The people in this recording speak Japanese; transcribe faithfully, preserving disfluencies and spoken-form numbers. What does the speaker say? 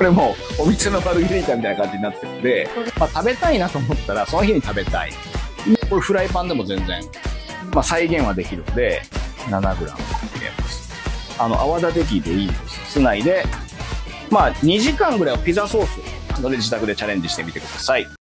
これもうお店のマルゲリータみたいな感じになってるんで、まあ、食べたいなと思ったらその日に食べたい。これフライパンでも全然、まあ、再現はできるので ななグラム 入れます。あの泡立て器でいいです。室内でまあにじかんぐらいはピザソースので自宅でチャレンジしてみてください。